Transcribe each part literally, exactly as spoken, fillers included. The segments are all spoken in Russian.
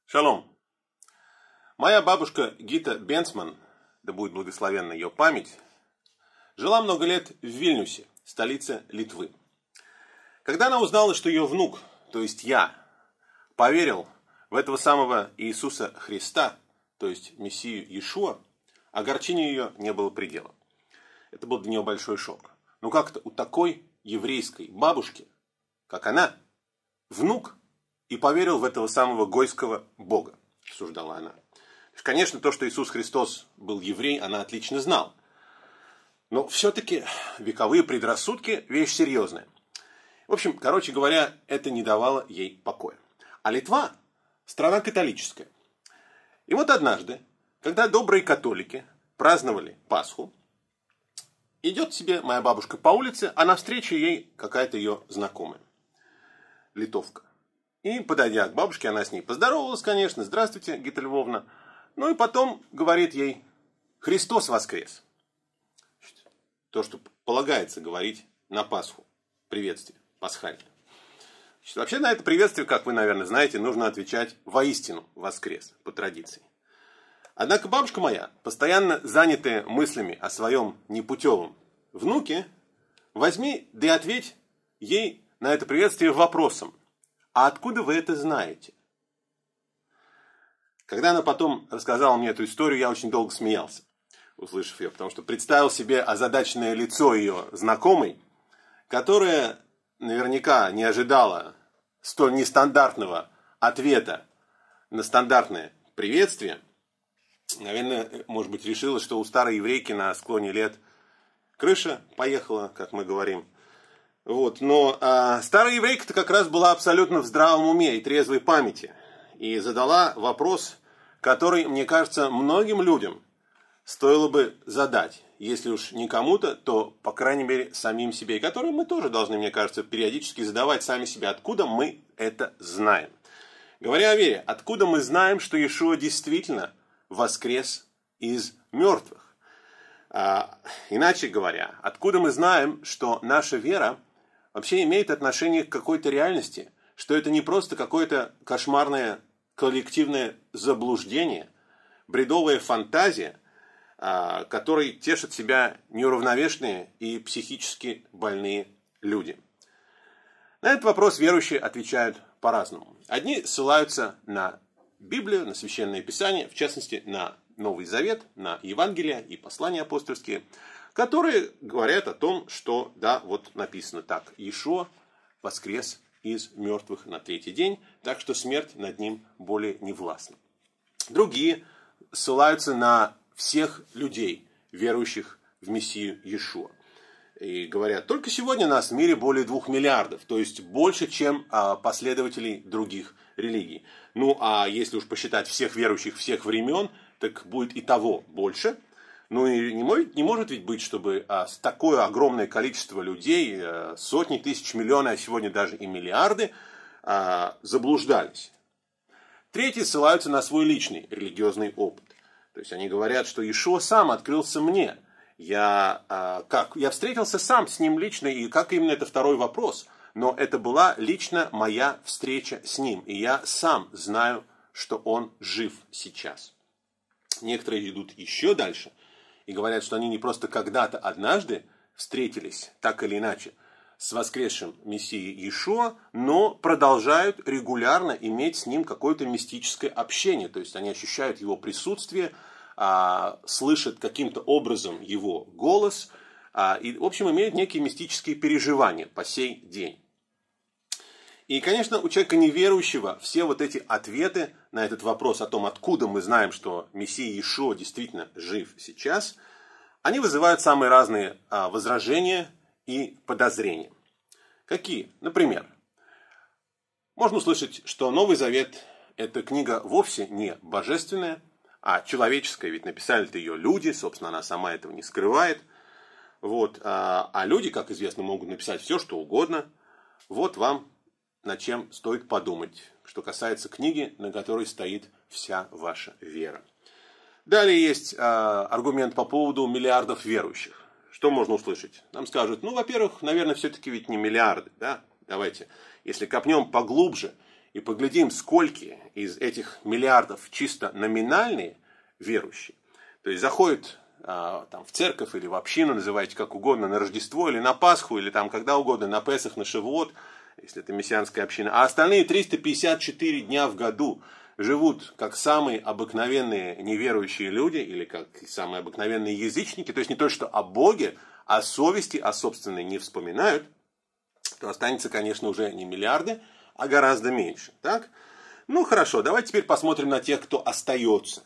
Шалом. Моя бабушка Гита Бенцман, да будет благословенна ее память, жила много лет в Вильнюсе, столице Литвы. Когда она узнала, что ее внук, то есть я, поверил в этого самого Иисуса Христа, то есть Мессию Иешуа, огорчению ее не было предела. Это был для нее большой шок. Ну как-то у такой еврейской бабушки, как она, внук, и поверил в этого самого гойского бога, рассуждала она. Конечно, то, что Иисус Христос был еврей, она отлично знала. Но все-таки вековые предрассудки – вещь серьезная. В общем, короче говоря, это не давало ей покоя. А Литва – страна католическая. И вот однажды, когда добрые католики праздновали Пасху, идет себе моя бабушка по улице, а навстречу ей какая-то ее знакомая, литовка. И, подойдя к бабушке, она с ней поздоровалась, конечно. «Здравствуйте, Гита Львовна». Ну и потом говорит ей: «Христос воскрес». То, что полагается говорить на Пасху. Приветствие пасхальное. Значит, вообще на это приветствие, как вы, наверное, знаете, нужно отвечать: «Воистину воскрес», по традиции. Однако бабушка моя, постоянно занятая мыслями о своем непутевом внуке, возьми да и ответь ей на это приветствие вопросом: «А откуда вы это знаете?» Когда она потом рассказала мне эту историю, я очень долго смеялся, услышав ее, потому что представил себе озадаченное лицо ее знакомой, которая наверняка не ожидала столь нестандартного ответа на стандартное приветствие. Наверное, может быть, решила, что у старой еврейки на склоне лет крыша поехала, как мы говорим. Вот. Но а, старая еврейка-то как раз была абсолютно в здравом уме и трезвой памяти. И задала вопрос, который, мне кажется, многим людям стоило бы задать. Если уж не кому-то, то, по крайней мере, самим себе. И который мы тоже должны, мне кажется, периодически задавать сами себе. Откуда мы это знаем? Говоря о вере, откуда мы знаем, что Иешуа действительно воскрес из мертвых? А, иначе говоря, откуда мы знаем, что наша вера вообще имеет отношение к какой-то реальности, что это не просто какое-то кошмарное коллективное заблуждение, бредовая фантазия, которой тешат себя неуравновешенные и психически больные люди? На этот вопрос верующие отвечают по-разному. Одни ссылаются на Библию, на Священное Писание, в частности, на Новый Завет, на Евангелие и послания апостольские, которые говорят о том, что, да, вот написано так: Иешуа воскрес из мертвых на третий день, так что смерть над ним более не властна. Другие ссылаются на всех людей, верующих в Мессию Иешуа. И говорят: только сегодня нас в мире более двух миллиардов, то есть больше, чем последователей других религий. Ну, а если уж посчитать всех верующих всех времен, так будет и того больше. Ну и не может, не может ведь быть, чтобы а, такое огромное количество людей, а, сотни тысяч, миллионы, а сегодня даже и миллиарды, а, заблуждались. Третьи ссылаются на свой личный религиозный опыт. То есть они говорят, что Иешуа сам открылся мне. Я, а, как, я встретился сам с ним лично, и как именно, это второй вопрос. Но это была лично моя встреча с ним. И я сам знаю, что он жив сейчас. Некоторые идут еще дальше и говорят, что они не просто когда-то однажды встретились, так или иначе, с воскресшим Мессией Иешуа, но продолжают регулярно иметь с ним какое-то мистическое общение. То есть они ощущают его присутствие, а, слышат каким-то образом его голос, а, и, в общем, имеют некие мистические переживания по сей день. И, конечно, у человека неверующего все вот эти ответы на этот вопрос о том, откуда мы знаем, что Мессия Иешуа действительно жив сейчас, они вызывают самые разные а, возражения и подозрения. Какие? Например, можно услышать, что Новый Завет – это книга вовсе не божественная, а человеческая, ведь написали-то ее люди, собственно, она сама этого не скрывает. Вот, а, а люди, как известно, могут написать все, что угодно. Вот вам над чем стоит подумать, что касается книги, на которой стоит вся ваша вера. Далее есть э, аргумент по поводу миллиардов верующих. Что можно услышать? Нам скажут: ну, во-первых, наверное, все-таки ведь не миллиарды. Да? Давайте, если копнем поглубже и поглядим, сколько из этих миллиардов чисто номинальные верующие, то есть заходят а, там, в церковь или в общину, называйте как угодно, на Рождество или на Пасху, или там когда угодно, на Песах, на Шавуот, если это мессианская община, а остальные триста пятьдесят четыре дня в году живут как самые обыкновенные неверующие люди, или как самые обыкновенные язычники, то есть не то, что о Боге, о совести, о собственной не вспоминают, то останется, конечно, уже не миллиарды, а гораздо меньше. Так? Ну, хорошо, давайте теперь посмотрим на тех, кто остается.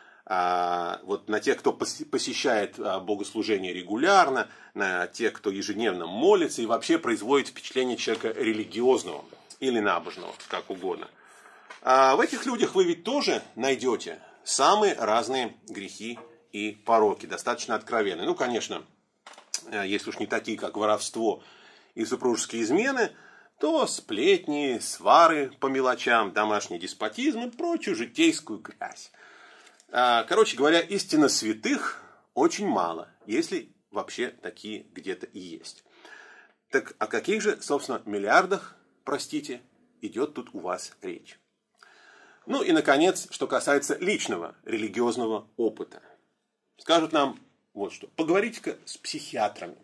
А, вот на тех, кто посещает богослужение регулярно, на тех, кто ежедневно молится и вообще производит впечатление человека религиозного или набожного, как угодно. А в этих людях вы ведь тоже найдете самые разные грехи и пороки, достаточно откровенные. Ну, конечно, если уж не такие, как воровство и супружеские измены, то сплетни, свары по мелочам, домашний деспотизм и прочую житейскую грязь. Короче говоря, истинно святых очень мало, если вообще такие где-то и есть. Так о каких же, собственно, миллиардах, простите, идет тут у вас речь? Ну и, наконец, что касается личного религиозного опыта. Скажут нам вот что. Поговорите-ка с психиатрами.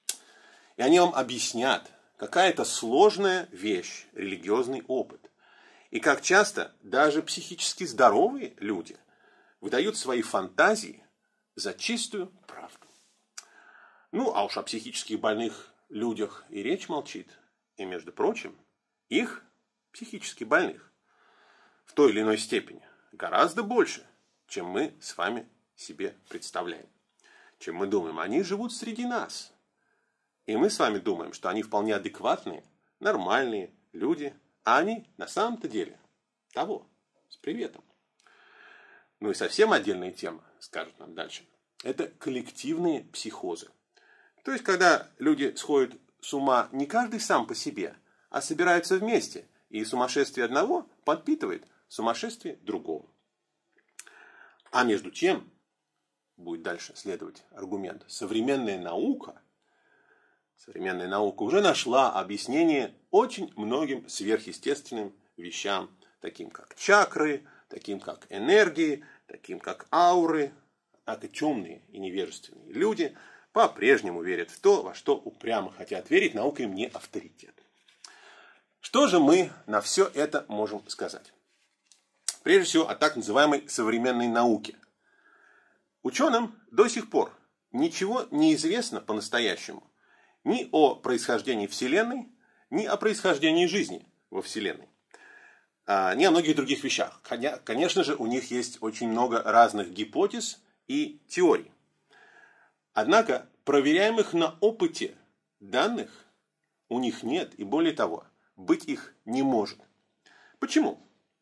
И они вам объяснят, какая это сложная вещь, религиозный опыт. И как часто даже психически здоровые люди выдают свои фантазии за чистую правду. Ну, а уж о психически больных людях и речь молчит. И, между прочим, их, психически больных, в той или иной степени гораздо больше, чем мы с вами себе представляем. Чем мы думаем, они живут среди нас. И мы с вами думаем, что они вполне адекватные, нормальные люди, а они на самом-то деле того, с приветом. Ну и совсем отдельная тема, скажут нам дальше, это коллективные психозы. То есть, когда люди сходят с ума не каждый сам по себе, а собираются вместе, и сумасшествие одного подпитывает сумасшествие другого. А между тем, будет дальше следовать аргумент, современная наука, современная наука уже нашла объяснение очень многим сверхъестественным вещам, таким как чакры, таким как энергии, таким как ауры. Однако темные и невежественные люди по-прежнему верят в то, во что упрямо хотят верить, наука им не авторитет. Что же мы на все это можем сказать? Прежде всего, о так называемой современной науке. Ученым до сих пор ничего не известно по-настоящему ни о происхождении Вселенной, ни о происхождении жизни во Вселенной, ни о многих других вещах. Конечно же, у них есть очень много разных гипотез и теорий. Однако, проверяемых на опыте данных у них нет, и более того, быть их не может. Почему?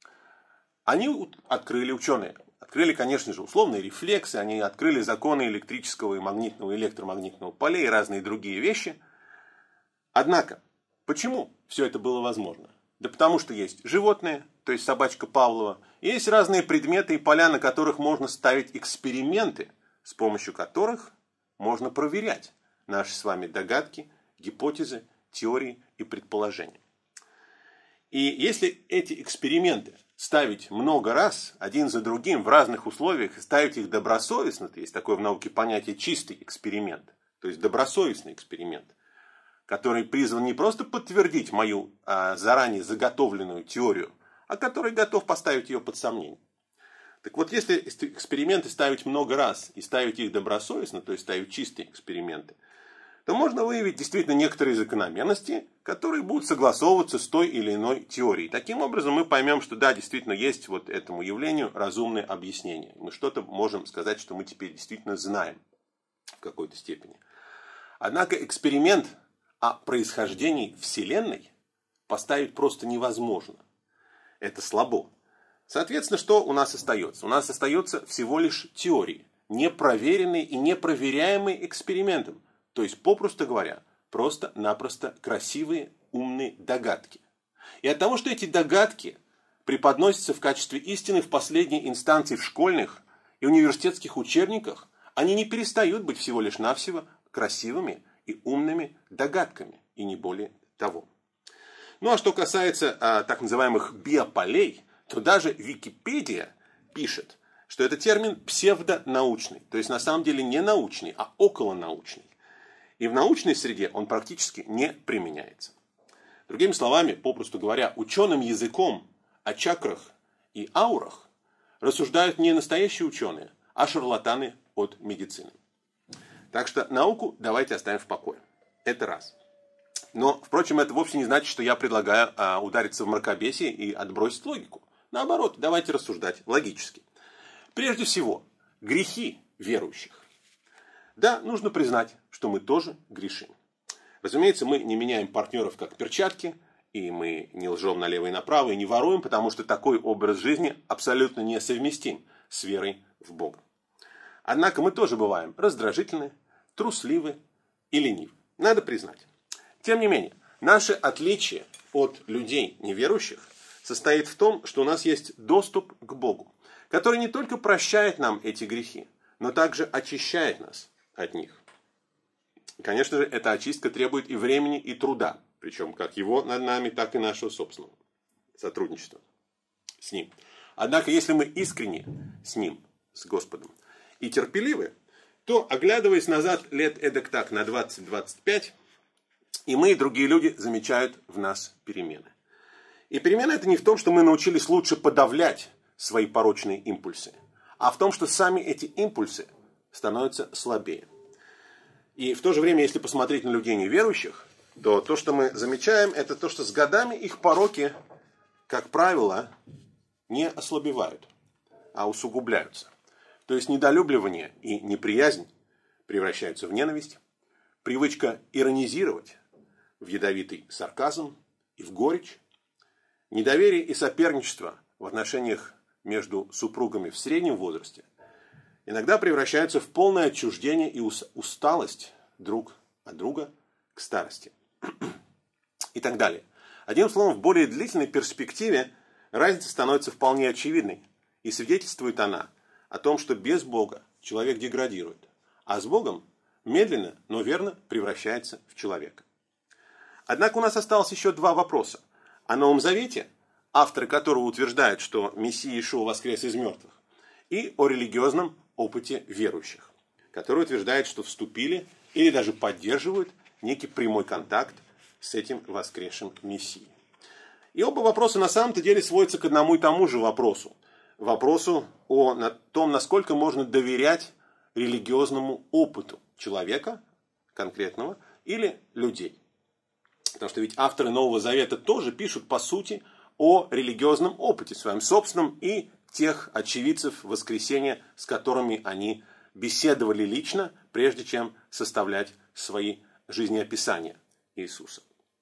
Они открыли, ученые, открыли, конечно же, условные рефлексы, они открыли законы электрического и магнитного, и электромагнитного полей и разные другие вещи. Однако, почему все это было возможно? Да потому что есть животные, то есть собачка Павлова, и есть разные предметы и поля, на которых можно ставить эксперименты, с помощью которых можно проверять наши с вами догадки, гипотезы, теории и предположения. И если эти эксперименты ставить много раз, один за другим, в разных условиях, и ставить их добросовестно, то есть такое в науке понятие чистый эксперимент, то есть добросовестный эксперимент, который призван не просто подтвердить мою а, заранее заготовленную теорию, а который готов поставить ее под сомнение. Так вот, если эксперименты ставить много раз и ставить их добросовестно, то есть ставить чистые эксперименты, то можно выявить действительно некоторые закономерности, которые будут согласовываться с той или иной теорией. Таким образом, мы поймем, что да, действительно есть вот этому явлению разумное объяснение. Мы что-то можем сказать, что мы теперь действительно знаем в какой-то степени. Однако эксперимент о происхождении Вселенной поставить просто невозможно. Это слабо. Соответственно, что у нас остается? У нас остается всего лишь теории, непроверенные и непроверяемые экспериментом. То есть, попросту говоря, просто-напросто красивые, умные догадки. И от того, что эти догадки преподносятся в качестве истины в последней инстанции в школьных и университетских учебниках, они не перестают быть всего лишь навсего красивыми и умными догадками, и не более того. Ну а что касается а, так называемых биополей, то даже Википедия пишет, что это термин псевдонаучный, то есть на самом деле не научный, а околонаучный. И в научной среде он практически не применяется. Другими словами, попросту говоря, ученым языком о чакрах и аурах рассуждают не настоящие ученые, а шарлатаны от медицины. Так что науку давайте оставим в покое. Это раз. Но, впрочем, это вовсе не значит, что я предлагаю а, удариться в мракобесие и отбросить логику. Наоборот, давайте рассуждать логически. Прежде всего, грехи верующих. Да, нужно признать, что мы тоже грешим. Разумеется, мы не меняем партнеров как перчатки, и мы не лжем налево и направо, и не воруем, потому что такой образ жизни абсолютно несовместим с верой в Бога. Однако мы тоже бываем раздражительны, трусливы и ленивы. Надо признать. Тем не менее, наше отличие от людей неверующих состоит в том, что у нас есть доступ к Богу, который не только прощает нам эти грехи, но также очищает нас от них. Конечно же, эта очистка требует и времени, и труда, причем как его над нами, так и нашего собственного сотрудничества с Ним. Однако, если мы искренне с Ним, с Господом, и терпеливы, то, оглядываясь назад лет эдак так на двадцать-двадцать пять, и мы, и другие люди замечают в нас перемены. И перемена это не в том, что мы научились лучше подавлять свои порочные импульсы, а в том, что сами эти импульсы становятся слабее. И в то же время, если посмотреть на людей неверующих, то то, что мы замечаем, это то, что с годами их пороки, как правило, не ослабевают, а усугубляются. То есть недолюбливание и неприязнь превращаются в ненависть, привычка иронизировать в ядовитый сарказм и в горечь, недоверие и соперничество в отношениях между супругами в среднем возрасте иногда превращаются в полное отчуждение и усталость друг от друга к старости. И так далее. Одним словом, в более длительной перспективе разница становится вполне очевидной. И свидетельствует она о том, что без Бога человек деградирует, а с Богом медленно, но верно превращается в человека. Однако у нас осталось еще два вопроса. О Новом Завете, авторы которого утверждают, что Мессия Иешуа воскрес из мертвых, и о религиозном опыте верующих, которые утверждают, что вступили или даже поддерживают некий прямой контакт с этим воскресшим Мессией. И оба вопроса на самом-то деле сводятся к одному и тому же вопросу. Вопросу о том, насколько можно доверять религиозному опыту человека конкретного или людей. Потому что ведь авторы Нового Завета тоже пишут, по сути, о религиозном опыте своем собственном и тех очевидцев воскресения, с которыми они беседовали лично, прежде чем составлять свои жизнеописания Иисуса.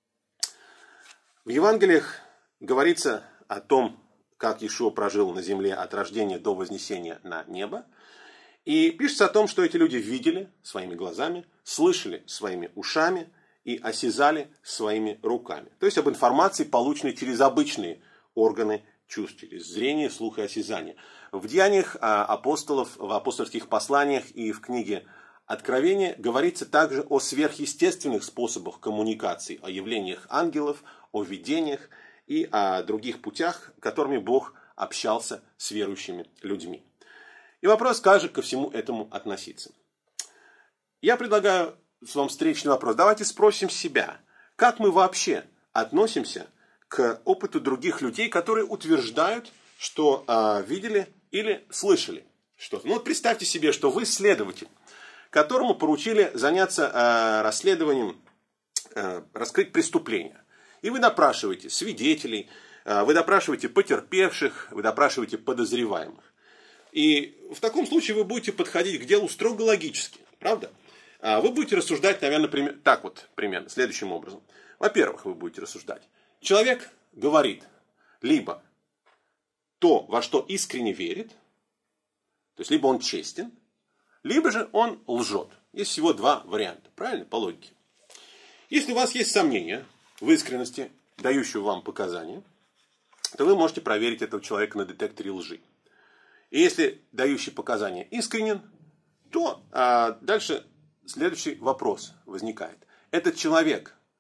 В Евангелиях говорится о том, как Иешуа прожил на земле от рождения до вознесения на небо. И пишется о том, что эти люди видели своими глазами, слышали своими ушами и осязали своими руками. То есть об информации, полученной через обычные органы чувств, через зрение, слух и осязание. В деяниях апостолов, в апостольских посланиях и в книге Откровения говорится также о сверхъестественных способах коммуникации, о явлениях ангелов, о видениях и о других путях, которыми Бог общался с верующими людьми. И вопрос, как же ко всему этому относиться. Я предлагаю вам встречный вопрос. Давайте спросим себя, как мы вообще относимся к опыту других людей, которые утверждают, что э, видели или слышали что-то. Ну вот представьте себе, что вы следователь, которому поручили заняться э, расследованием, э, раскрыть преступление. И вы допрашиваете свидетелей, э, вы допрашиваете потерпевших, вы допрашиваете подозреваемых. И в таком случае вы будете подходить к делу строго логически, правда? Вы будете рассуждать, наверное, пример, так вот, примерно, следующим образом. Во-первых, вы будете рассуждать. Человек говорит либо то, во что искренне верит, то есть либо он честен, либо же он лжет. Есть всего два варианта, правильно, по логике. Если у вас есть сомнения в искренности, дающего вам показания, то вы можете проверить этого человека на детекторе лжи. И если дающий показания искренен, то а, дальше следующий вопрос возникает. Этот человек,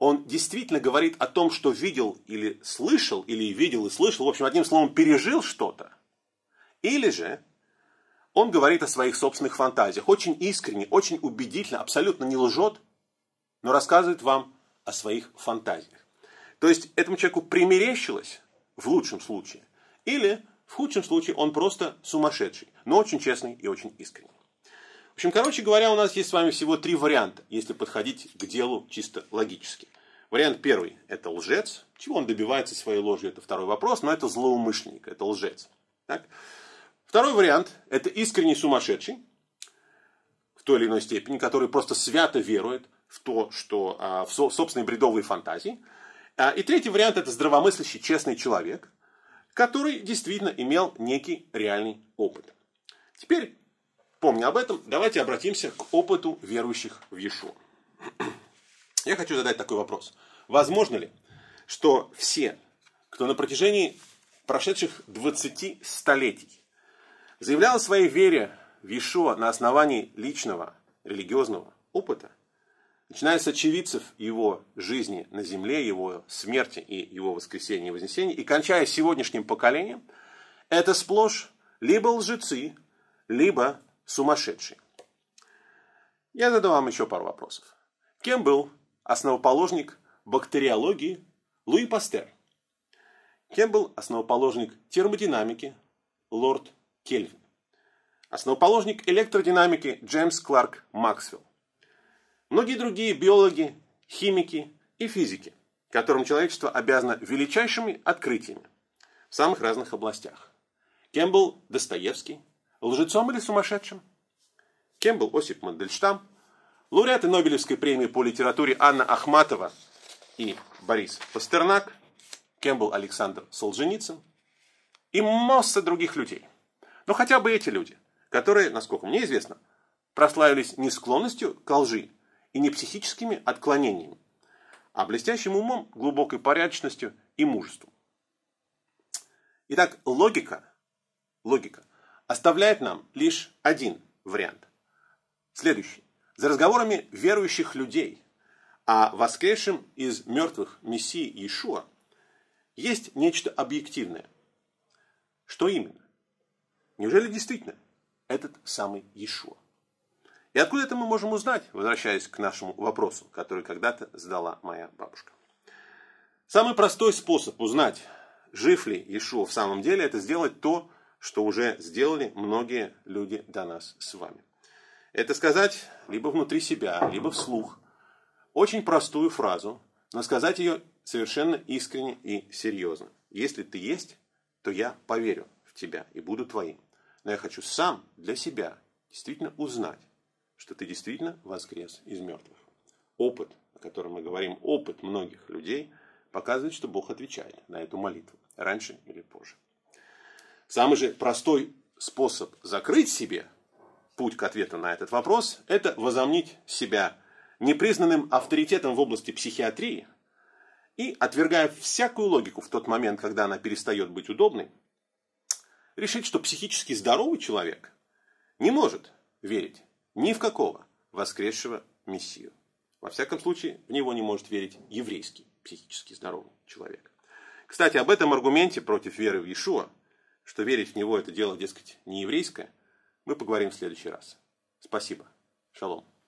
он действительно говорит о том, что видел или слышал, или видел и слышал, в общем, одним словом, пережил что-то, или же он говорит о своих собственных фантазиях, очень искренне, очень убедительно, абсолютно не лжет, но рассказывает вам о своих фантазиях. То есть этому человеку примерещилось в лучшем случае, или в худшем случае он просто сумасшедший, но очень честный и очень искренний. В общем, короче говоря, у нас есть с вами всего три варианта, если подходить к делу чисто логически. Вариант первый – это лжец. Чего он добивается своей ложью, это второй вопрос, но это злоумышленник, это лжец. Так? Второй вариант – это искренний сумасшедший, в той или иной степени, который просто свято верует в то, что а, в собственные бредовые фантазии. А, и третий вариант – это здравомыслящий, честный человек, который действительно имел некий реальный опыт. Теперь, помня об этом, давайте обратимся к опыту верующих в Иешуа. Я хочу задать такой вопрос. Возможно ли, что все, кто на протяжении прошедших двадцати столетий заявлял о своей вере в Иешуа на основании личного религиозного опыта, начиная с очевидцев его жизни на земле, его смерти и его воскресения и вознесения, и кончая сегодняшним поколением, это сплошь либо лжецы, либо сумасшедшие? Я задам вам еще пару вопросов. Кем был основоположник бактериологии Луи Пастер? Кем был основоположник термодинамики лорд Кельвин? Основоположник электродинамики Джеймс Кларк Максвелл? Многие другие биологи, химики и физики, которым человечество обязано величайшими открытиями в самых разных областях. Кем был Достоевский? Лжецом или сумасшедшим? Кем был Осип Мандельштам? Лауреаты Нобелевской премии по литературе Анна Ахматова и Борис Пастернак? Кем был Александр Солженицын? И масса других людей. Но хотя бы эти люди, которые, насколько мне известно, прославились не склонностью к лжи и не психическими отклонениями, а блестящим умом, глубокой порядочностью и мужеством. Итак, логика, логика оставляет нам лишь один вариант. Следующий. За разговорами верующих людей о воскресшем из мертвых Мессии Иешуа есть нечто объективное. Что именно? Неужели действительно этот самый Иешуа? И откуда это мы можем узнать, возвращаясь к нашему вопросу, который когда-то задала моя бабушка? Самый простой способ узнать, жив ли Иешуа в самом деле, это сделать то, что уже сделали многие люди до нас с вами. Это сказать либо внутри себя, либо вслух очень простую фразу, но сказать ее совершенно искренне и серьезно. Если ты есть, то я поверю в тебя и буду твоим. Но я хочу сам для себя действительно узнать, что ты действительно воскрес из мертвых. Опыт, о котором мы говорим, опыт многих людей, показывает, что Бог отвечает на эту молитву, раньше или позже. Самый же простой способ закрыть себе путь к ответу на этот вопрос – это возомнить себя непризнанным авторитетом в области психиатрии и, отвергая всякую логику в тот момент, когда она перестает быть удобной, решить, что психически здоровый человек не может верить ни в какого воскресшего Мессию. Во всяком случае, в него не может верить еврейский психически здоровый человек. Кстати, об этом аргументе против веры в Иешуа, что верить в него это дело, дескать, не еврейское, мы поговорим в следующий раз. Спасибо. Шалом.